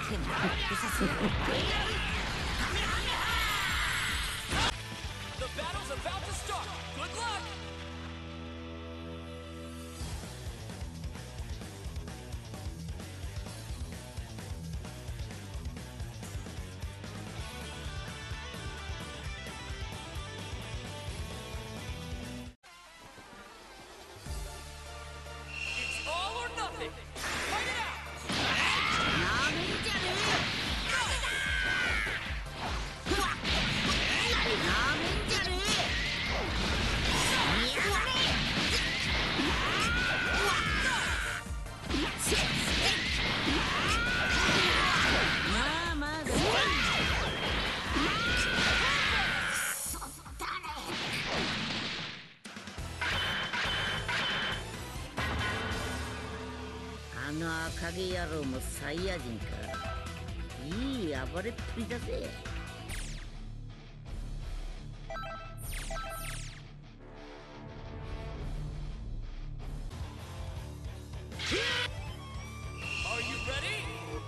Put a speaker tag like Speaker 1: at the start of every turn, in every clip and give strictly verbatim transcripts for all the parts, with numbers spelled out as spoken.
Speaker 1: The battle's about to start. Good luck. It's all or nothing. Fight it out.
Speaker 2: あの赤毛野郎もサイヤ人か。いい暴れっぷりだぜ。
Speaker 1: Are you ready?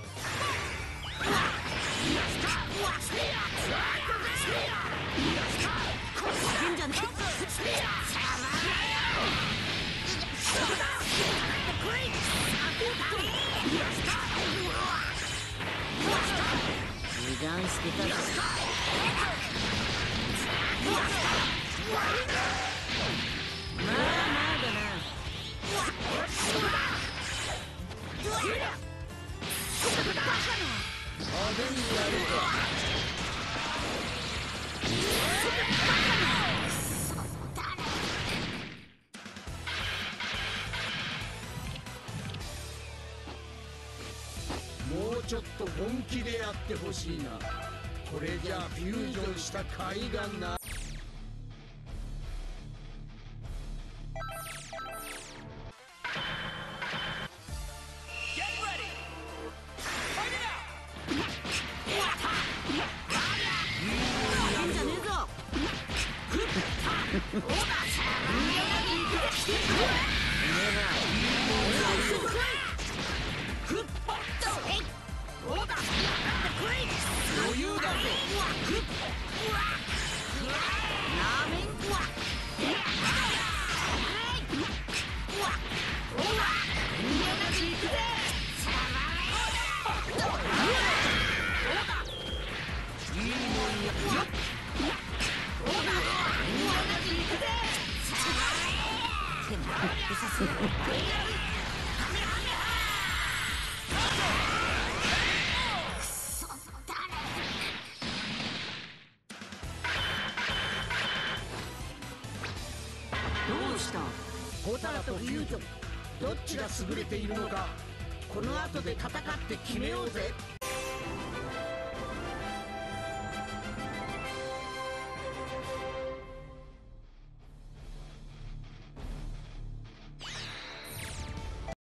Speaker 2: いいんじゃね油断してたらまあまあだな。派手にやるか。
Speaker 3: もうちょっと本気でやってほしいな。これじゃあフュージョンした甲斐がな。
Speaker 1: Get ready. Fight it out.
Speaker 2: いいんじゃねえぞ。
Speaker 1: 余裕だぜ。
Speaker 2: どうした？
Speaker 3: ホタラとフュージョン、どっちが優れているのか、この後で戦って決めようぜ。